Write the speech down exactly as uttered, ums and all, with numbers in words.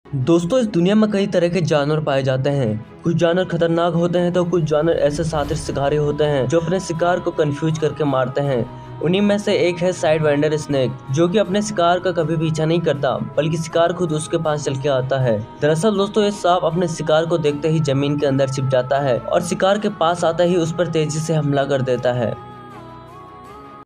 दोस्तों, इस दुनिया में कई तरह के जानवर पाए जाते हैं। कुछ जानवर खतरनाक होते हैं तो कुछ जानवर ऐसे शातिर शिकारी होते हैं जो अपने शिकार को कंफ्यूज करके मारते हैं। उन्हीं में से एक है साइडवाइंडर स्नेक, जो कि अपने शिकार का कभी पीछा नहीं करता बल्कि शिकार खुद उसके पास चल के आता है। दरअसल दोस्तों, ये सांप अपने शिकार को देखते ही जमीन के अंदर छिप जाता है और शिकार के पास आता ही उस पर तेजी से हमला कर देता है।